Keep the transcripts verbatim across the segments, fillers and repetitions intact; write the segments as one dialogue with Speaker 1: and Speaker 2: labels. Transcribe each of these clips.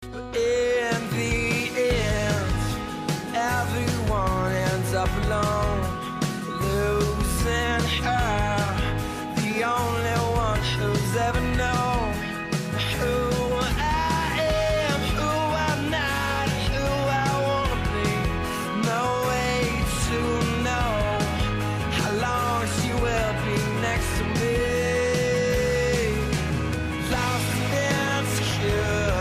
Speaker 1: In the end, everyone ends up alone, losing her, the only one who's ever known who I am, who I'm not, who I wanna be. No way to know how long she will be next to me. Lost and insecure.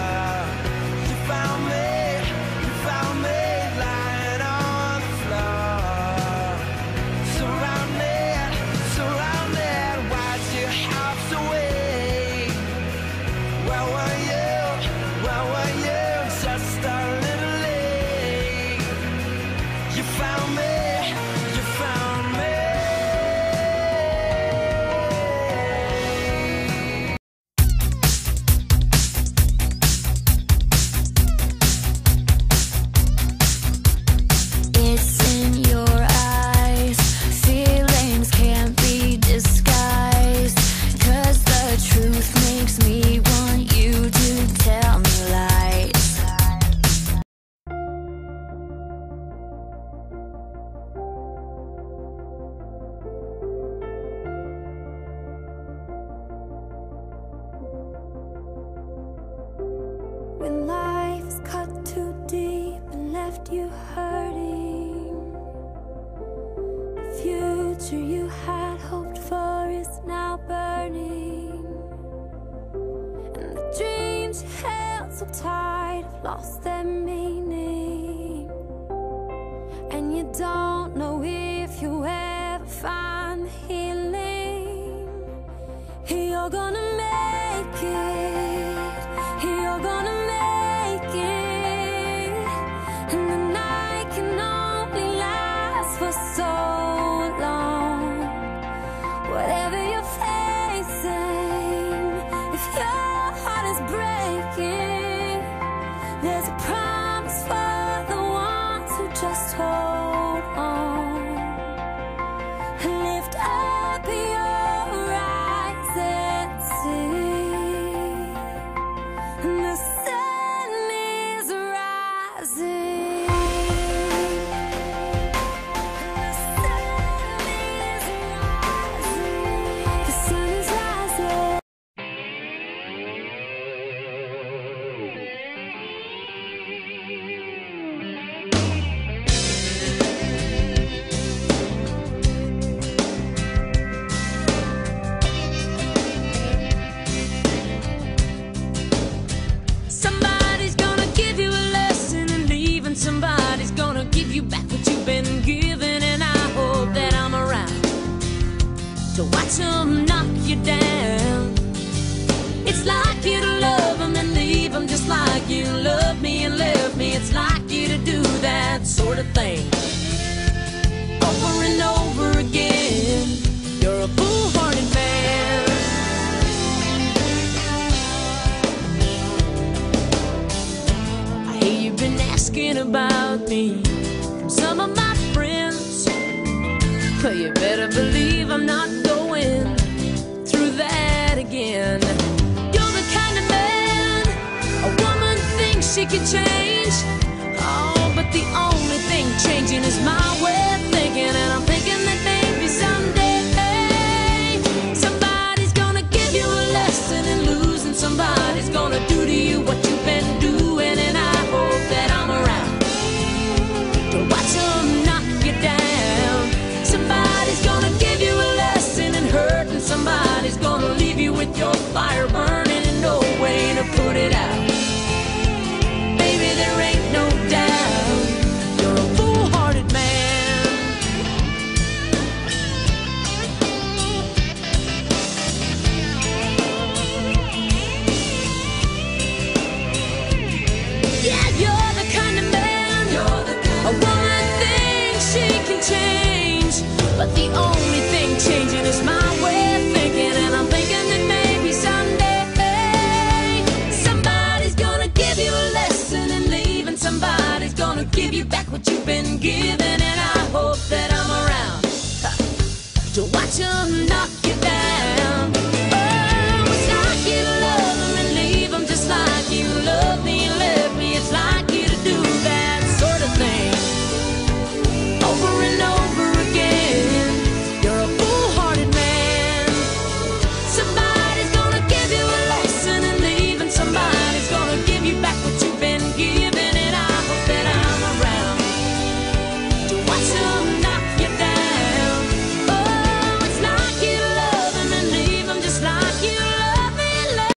Speaker 2: When life's cut too deep and left you hurting, the future you had hoped for is now burning, and the dreams you held so tight have lost their meaning, and you don't know if you ever find the healing. You're gonna make it, you're gonna make it, and the night can only last for so long. Whatever you're facing, if your heart is breaking, there's a promise for the ones who just hold on. Lift up your eyes and see, the sun is rising. The sun is rising. The sun is rising.
Speaker 3: Somebody's gonna give you a lesson in leaving. Somebody's gonna give you back what you've been given. And I hope that I'm around to watch them knock you down. It's like you to love them and leave them, just like you love me and left me. It's like you to do that sort of thing over and over again. You're a foolhardy man. I hear you've been asking about me from some of my friends, but you better believe I'm not going through that again. You're the kind of man a woman thinks she can change. Oh, but the only thing changing is my way of thinking, and I'm thinking that maybe someday somebody's gonna give you a lesson in losing. Somebody's gonna do to you what you've been doing, and I hope that I'm around to watch them knock you down. Somebody's gonna give you a lesson in hurt, and somebody's gonna leave you with your fire burning and no way to put it out. Baby, there ain't no doubt you're a foolhardy man. Yeah, you're the kind of man a woman thinks she can change, but the only thing changing is my way of thinking, and I'm thinking that maybe someday somebody's gonna give you a lesson in leaving. Somebody's gonna give you back what you've been given.